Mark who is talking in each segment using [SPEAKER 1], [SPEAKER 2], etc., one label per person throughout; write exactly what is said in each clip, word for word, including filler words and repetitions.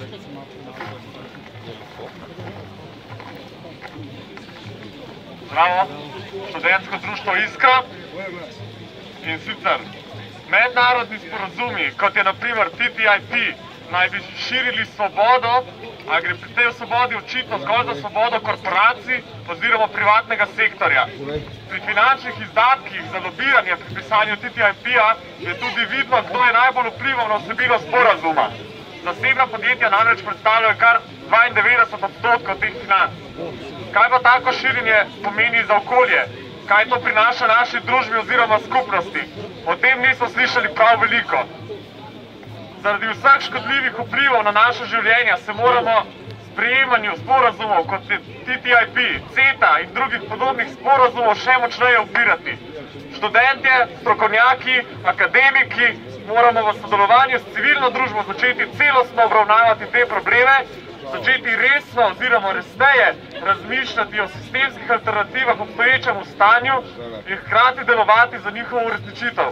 [SPEAKER 1] Zdravo, študentsko društvo Iskra. In sicer mednarodni sporazumi, kot je na primer T T I P, naj bi širili svobodo, a gre pri tej svobodi očitno zgolj za svobodo korporacij oziroma privatnega sektorja. Pri finančnih izdatkih za lobiranje pri pisanju T T I P-a je tudi vidno, kdo je najbolj vplival na vsebino sporazuma. Zasebna podjetja namreč predstavljajo kar dvaindevetdeset odstotkov teh financ. Kaj pa tako širjenje pomeni za okolje? Kaj to prinaša naši družbi oziroma skupnosti? O tem nismo slišali prav veliko. Zaradi vseh škodljivih vplivov na naše življenja se moramo sprejemanju sporazumov, kot je T T I P, CETA in drugih podobnih sporazumov še močneje upirati. Študentje, strokovnjaki, akademiki moramo v sodelovanju s civilno družbo začeti celostno obravnavati te probleme, začeti resno oziroma resneje razmišljati o sistemskih alternativah v obstoječemu stanju in hkrati delovati za njihovo uresničitev.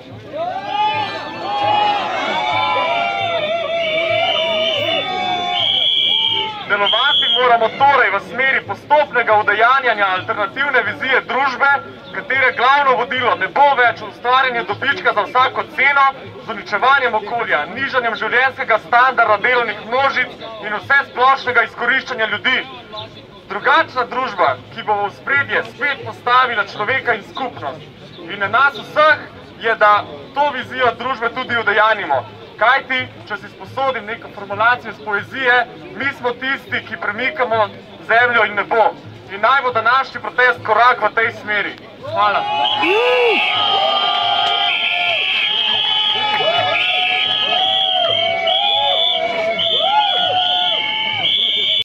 [SPEAKER 1] Delovati moramo torej v smeri postopnega udejanjanja alternativne vizije družbe, katere glavno vodilo ne bo več ustvarjanje dobička za vsako ceno z uničevanjem okolja, nižanjem življenjskega standarda delovnih množic in vse splošnega izkoriščanja ljudi. Drugačna družba, ki bo v ospredje spet postavila človeka in skupnost. In na nas vseh je, da to vizijo družbe tudi udejanimo. Kajti, če si sposodim neko formulacijo iz poezije, mi smo tisti, ki premikamo zemljo in nebo. In naj bo današnji protest korak v tej smeri. Hvala.